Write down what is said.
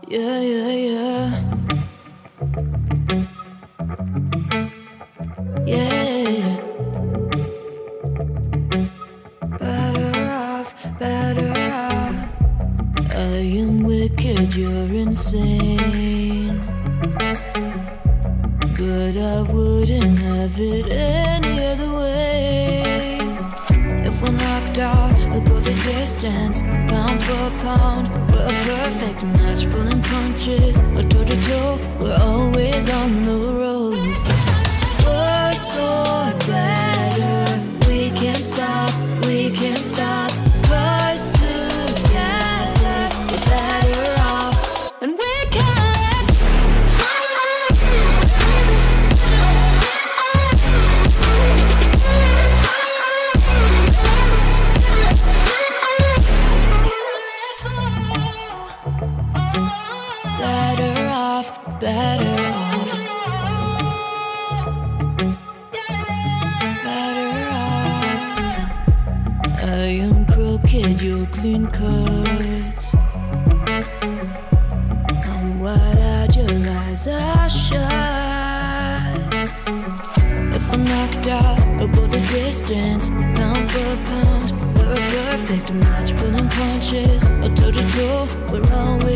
Yeah, yeah, yeah. Yeah. Better off, better off. I am wicked, you're insane. But I wouldn't have it any other way. If we're knocked out, we'll go the distance. Pound for pound, we're a perfect match. Pulling punches, we're toe to toe, we're always on the road. We're so better, we can't stop, we can't stop. 'Cause together, we're better off. And we can. Better off, better off. Better off. I am crooked, you're clean cuts. I'm wide-eyed, your eyes are shut. If I'm knocked out, we'll go the distance. Pound for pound, we're a perfect match. Pulling punches, or toe to toe, we're always